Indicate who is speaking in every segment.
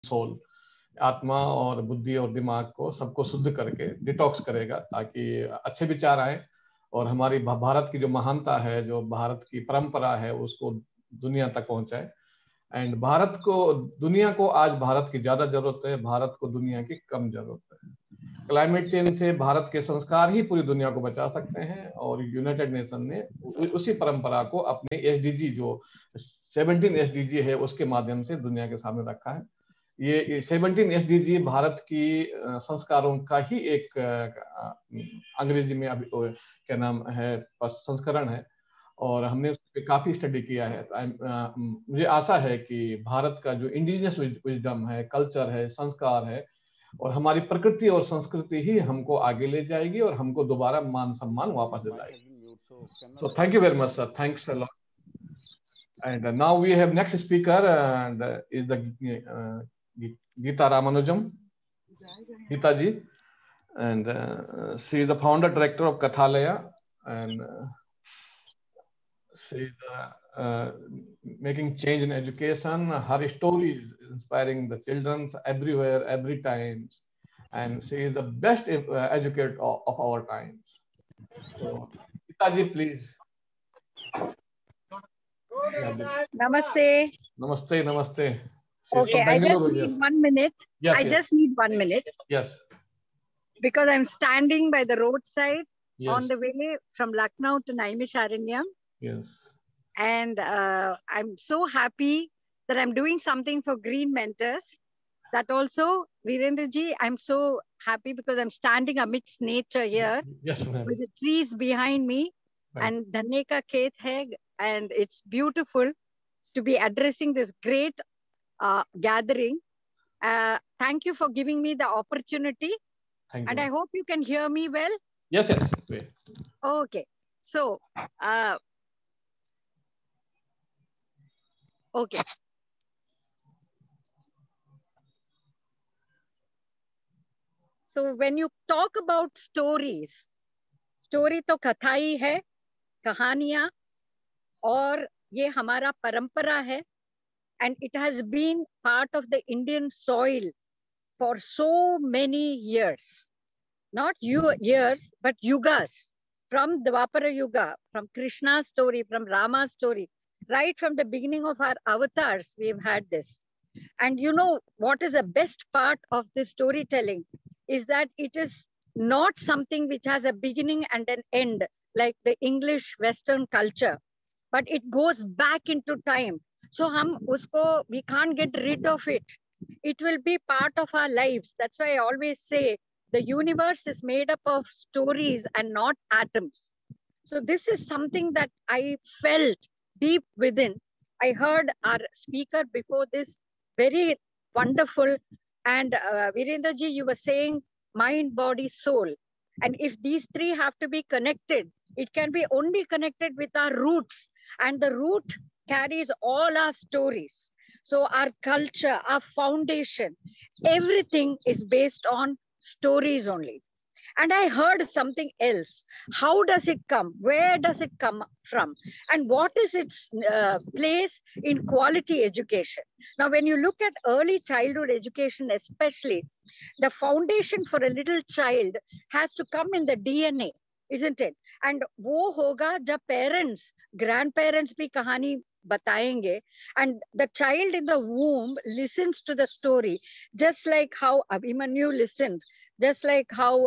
Speaker 1: Soul, आत्मा और बुद्धि और दिमाग को सबको शुद्ध करके डिटॉक्स करेगा, ताकि अच्छे विचार आए और हमारी भारत की जो महानता है, जो भारत की परंपरा है, उसको दुनिया तक पहुंचाए। एंड भारत को, दुनिया को आज भारत की ज्यादा जरूरत है, भारत को दुनिया की कम जरूरत है। क्लाइमेट चेंज से भारत के संस्कार ही पूरी दुनिया को बचा सकते हैं, और यूनाइटेड नेशन ने उसी परंपरा को अपने एसडीजी, जो 17 एसडीजी है, उसके माध्यम से दुनिया के सामने रखा है। ये 17 एसडीजी भारत की संस्कारों का ही एक अंग्रेजी में अभी क्या नाम है संस्करण है, और हमने उस पर काफी स्टडी किया है। मुझे आशा है कि भारत का जो इंडिजिनस विजडम है, कल्चर है, संस्कार है, और हमारी प्रकृति और संस्कृति ही हमको आगे ले जाएगी और हमको दोबारा मान सम्मान वापस दिलाएगी। So thank you very much, sir. Thanks a lot. And now we have next speaker, and is the Geeta Ramanujam, Geeta ji, and she is the founder director of Kathalaya, and she is making change in education. Her story is inspiring the children everywhere, every time, and she is the best educator of our times. So, Geeta ji, please.
Speaker 2: Namaste.
Speaker 1: Namaste, namaste.
Speaker 2: Okay, I just need 1 minute.
Speaker 1: Yes,
Speaker 2: I just need 1 minute.
Speaker 1: Yes.
Speaker 2: Because I'm standing by the roadside
Speaker 1: Yes.
Speaker 2: on the way from Lucknow to Naimisharanyam.
Speaker 1: Yes.
Speaker 2: And I'm so happy that I'm doing something for Green Mentors. That also, Virendra ji, I'm so happy because I'm standing amidst nature here.
Speaker 1: Yes, ma'am.
Speaker 2: With the trees behind me.
Speaker 1: Right.
Speaker 2: And Dhanne ka khet hai, and it's beautiful to be addressing this great gathering. Thank you for giving me the opportunity.
Speaker 1: Thank you.
Speaker 2: And I hope you can hear me well.
Speaker 1: Yes, yes. Wait.
Speaker 2: Okay. So, okay. So when you talk about stories, story तो कथा ही है, कहानियां, और ये हमारा परंपरा है, and it has been part of the Indian soil for so many years. Not years, but yugas. From Dwapara Yuga, from Krishna's story, from Rama's story, right from the beginning of our avatars, we've had this. And you know what is the best part of this storytelling is that it is not something which has a beginning and an end, like the English Western culture, but it goes back into time. So we can't get rid of it. It will be part of our lives. That's why I always say the universe is made up of stories and not atoms. So this is something that I felt deep within. I heard our speaker before this, very wonderful. And Virendra ji, you were saying mind, body, soul. And if these three have to be connected, it can be only connected with our roots. And the root carries all our stories. So our culture, our foundation, everything is based on stories only. And I heard something else. How does it come? Where does it come from? And what is its place in quality education? Now, when you look at early childhood education, especially, the foundation for a little child has to come in the DNA, isn't it? And wo hoga jab parents, grandparents bhi kahani batayenge, and the child in the womb listens to the story, just like how Abhimanyu listened, just like how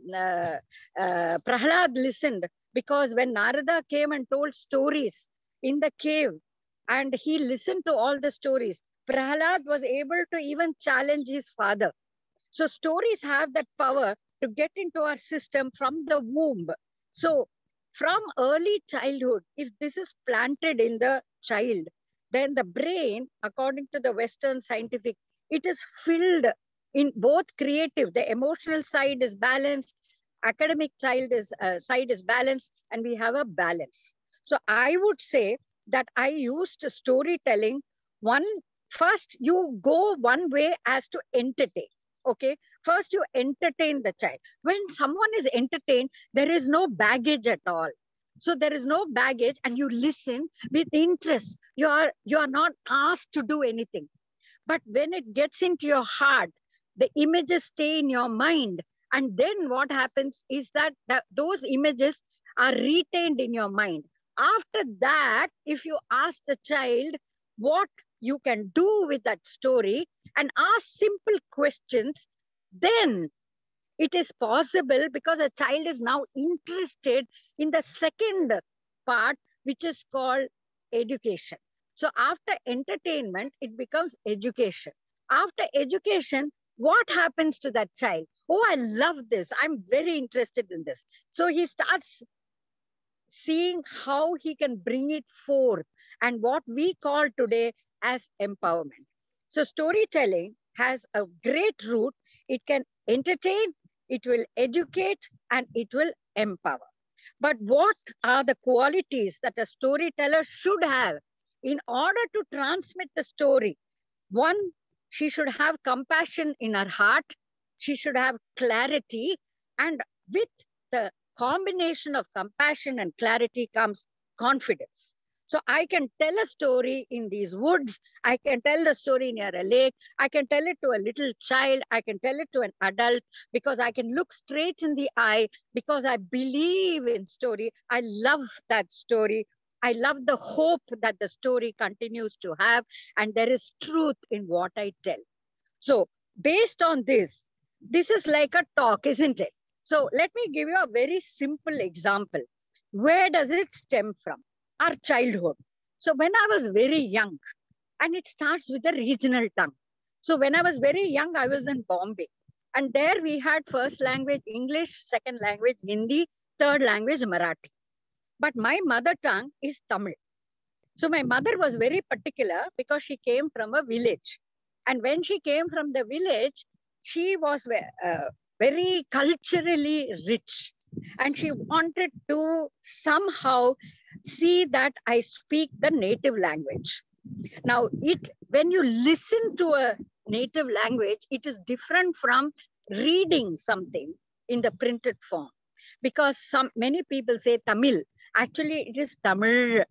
Speaker 2: Prahlad listened, because when Narada came and told stories in the cave, and he listened to all the stories, Prahlad was able to even challenge his father. So stories have that power to get into our system from the womb. So from early childhood, if this is planted in the child, then the brain, according to the Western scientific, it is filled in both creative, the emotional side is balanced, academic side is balanced, and we have a balance. So I would say that I used storytelling. First you go one way as to entertain. Okay, first you entertain the child. When someone is entertained, there is no baggage at all. So there is no baggage, and you listen with interest. You are not asked to do anything. But when it gets into your heart, the images stay in your mind. And then what happens is that those images are retained in your mind. After that, if you ask the child what you can do with that story and ask simple questions, then it is possible, because a child is now interested in the second part, which is called education. So after entertainment, it becomes education. After education, what happens to that child? Oh, I love this. I'm very interested in this. So he starts seeing how he can bring it forth, and what we call today as empowerment. So storytelling has a great root. It can entertain, it will educate, and it will empower. But what are the qualities that a storyteller should have in order to transmit the story? One, she should have compassion in her heart. She should have clarity. And with the combination of compassion and clarity comes confidence. So I can tell a story in these woods. I can tell the story near a lake. I can tell it to a little child. I can tell it to an adult, because I can look straight in the eye, because I believe in story. I love that story. I love the hope that the story continues to have, and there is truth in what I tell. So based on this is like a talk, isn't it? So let me give you a very simple example. Where does it stem from? Our childhood. So when I was very young, and it starts with the regional tongue. So when I was very young, I was in Bombay. And there we had first language English, second language Hindi, third language Marathi. But my mother tongue is Tamil. So my mother was very particular, because she came from a village. And when she came from the village, she was very culturally rich. And she wanted to somehow see that I speak the native language. Now, when you listen to a native language, it is different from reading something in the printed form. Because many people say Tamil. Actually, it is Tamil.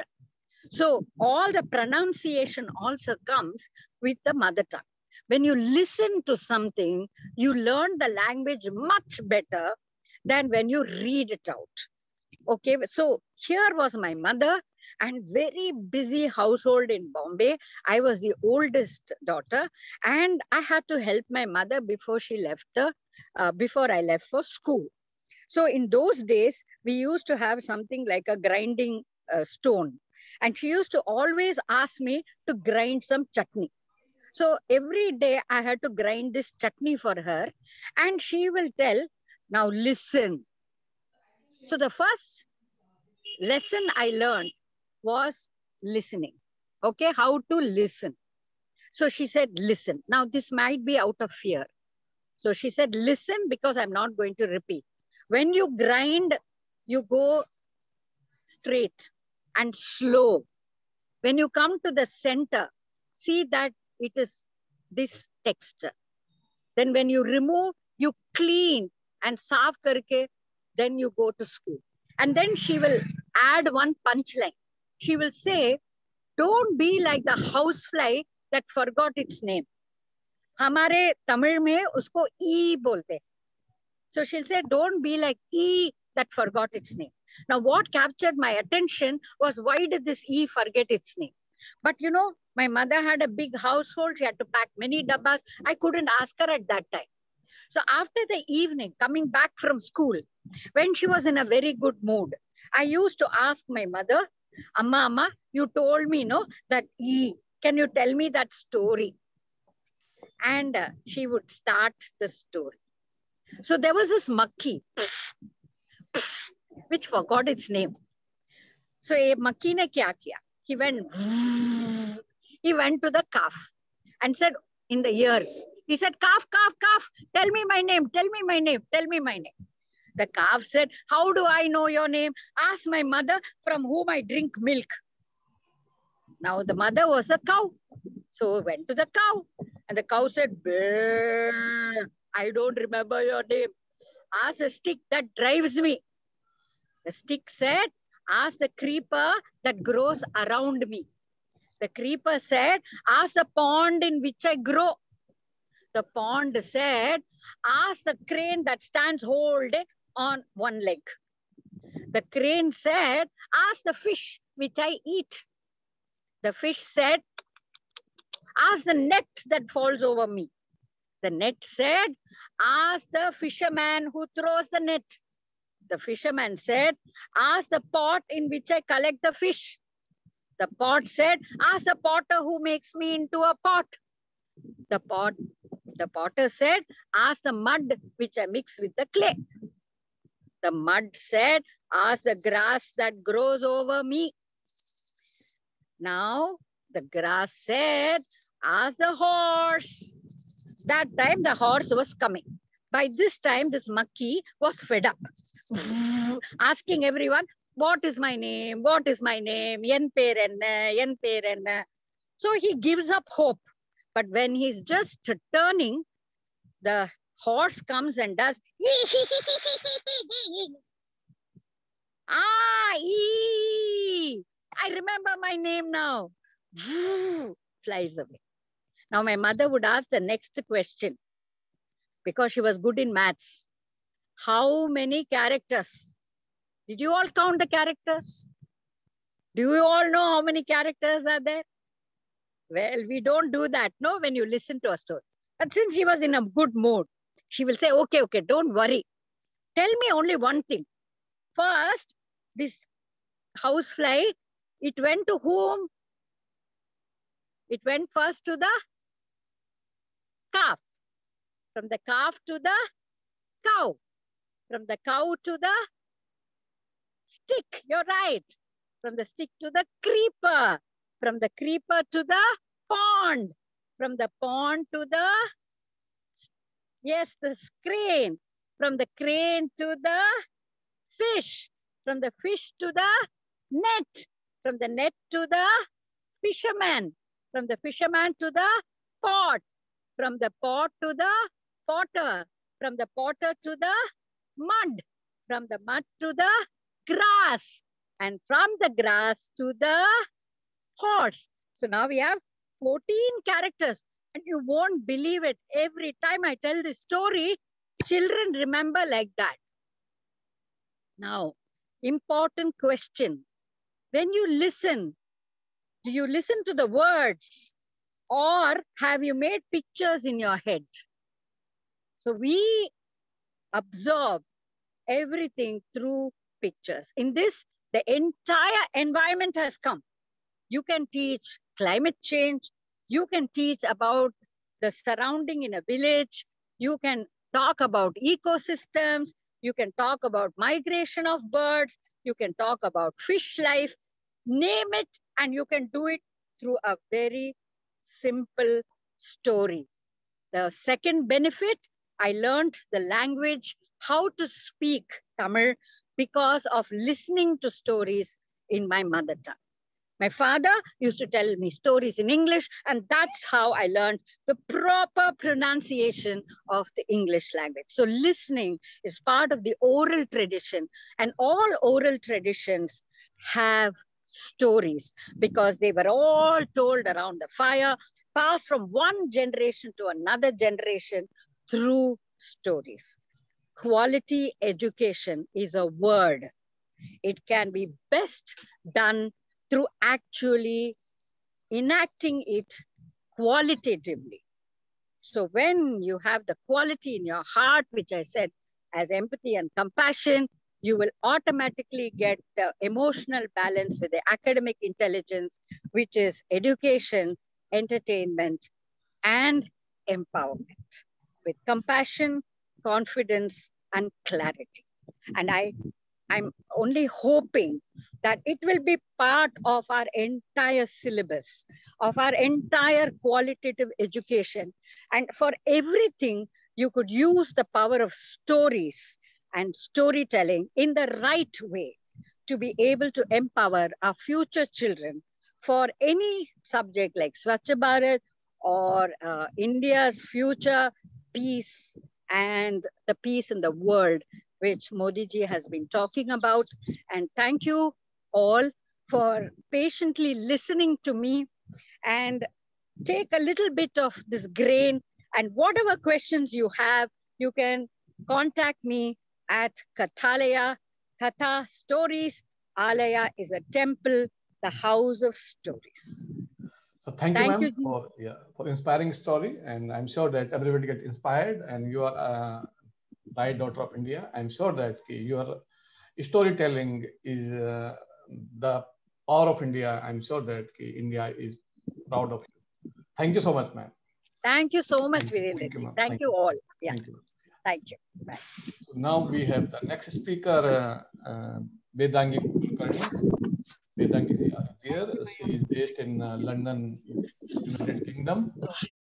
Speaker 2: So all the pronunciation also comes with the mother tongue. When you listen to something, you learn the language much better than when you read it out. Okay, so here was my mother, and very busy household in Bombay. I was the oldest daughter, and I had to help my mother before she left before I left for school. So in those days, we used to have something like a grinding stone. And she used to always ask me to grind some chutney. So every day I had to grind this chutney for her. And she will tell, now listen. So the first lesson I learned was listening. Okay, how to listen. So she said, listen. Now this might be out of fear. So she said, listen, because I'm not going to repeat. When you grind, you go straight and slow. When you come to the center, see that it is this texture. Then when you remove, you clean and saaf karke, then you go to school. And then she will add one punchline. She will say, don't be like the housefly that forgot its name. हमारे तमिल में उसको ई बोलते. So she'll say, don't be like E that forgot its name. Now, what captured my attention was, why did this E forget its name? But you know, my mother had a big household. She had to pack many dabbas. I couldn't ask her at that time. So after the evening, coming back from school, when she was in a very good mood, I used to ask my mother, Amma, you told me, no, that E, can you tell me that story? And she would start the story. So there was this monkey, which forgot its name. So a monkey ne kya kiya? He went to the calf and said in the ears, he said, calf, calf, calf, tell me my name, tell me my name, tell me my name. The calf said, how do I know your name? Ask my mother from whom I drink milk. Now the mother was the cow. So went to the cow, and the cow said, I don't remember your name. Ask the stick that drives me. The stick said, ask the creeper that grows around me. The creeper said, ask the pond in which I grow. The pond said, ask the crane that stands holding on one leg. The crane said, ask the fish which I eat. The fish said, ask the net that falls over me. The net said, ask the fisherman who throws the net. The fisherman said, ask the pot in which I collect the fish. The pot said, ask the potter who makes me into a pot. The potter said, ask the mud which I mix with the clay. The mud said, ask the grass that grows over me. Now, the grass said, ask the horse. That time the horse was coming. By this time, this monkey was fed up, asking everyone, what is my name? What is my name? Yen per enna, yen per enna. So he gives up hope. But when he's just turning, the horse comes and does, I remember my name now. Flies away. Now my mother would ask the next question, because she was good in maths. How many characters? Did you all count the characters? Do you all know how many characters are there? Well, we don't do that, no, when you listen to a story. But since she was in a good mood, she will say, okay, don't worry. Tell me only one thing. First, this housefly, it went to whom? It went first to the calf. From the calf to the cow. From the cow to the stick. You're right. From the stick to the creeper. From the creeper to the pond. From the pond to the, yes, the crane. From the crane to the fish. From the fish to the net. From the net to the fisherman. From the fisherman to the pot. From the pot to the potter. From the potter to the mud. From the mud to the grass. And from the grass to the horse. So now we have 14 characters. And you won't believe it. Every time I tell this story, children remember like that. Now, important question. When you listen, do you listen to the words or have you made pictures in your head? So we absorb everything through pictures. In this, the entire environment has come. You can teach climate change. You can teach about the surrounding in a village. You can talk about ecosystems. You can talk about migration of birds. You can talk about fish life. Name it, and you can do it through a very simple story. The second benefit, I learned the language, how to speak Tamil because of listening to stories in my mother tongue. My father used to tell me stories in English, and that's how I learned the proper pronunciation of the English language. So listening is part of the oral tradition, and all oral traditions have stories because they were all told around the fire, passed from one generation to another generation through stories. Quality education is a word. It can be best done through actually enacting it qualitatively. So when you have the quality in your heart, which I said as empathy and compassion, you will automatically get the emotional balance with the academic intelligence, which is education, entertainment, and empowerment. With compassion, confidence, and clarity. And I'm only hoping that it will be part of our entire syllabus, of our entire qualitative education. And for everything, you could use the power of stories and storytelling in the right way to be able to empower our future children for any subject like Swachh Bharat or India's future peace and the peace in the world, which Modi ji has been talking about. And thank you all for patiently listening to me and take a little bit of this grain, and whatever questions you have, you can contact me at Kathalaya, Katha Stories. Alaya is a temple, the house of stories.
Speaker 1: So thank you, ma'am,
Speaker 2: Ji.
Speaker 1: for inspiring story, and I'm sure that everybody get inspired. And you are a bright daughter of India. I'm sure that your storytelling is the power of India. I'm sure that India is proud of you. Thank you so much, ma'am.
Speaker 2: Thank you so much, Virendra. Thank you all. Yeah.
Speaker 1: Thank you.
Speaker 2: Thank you. Bye.
Speaker 1: So now we have the next speaker, Vedangi Kulkarni. Vedangi is here. She is based in London, United Kingdom.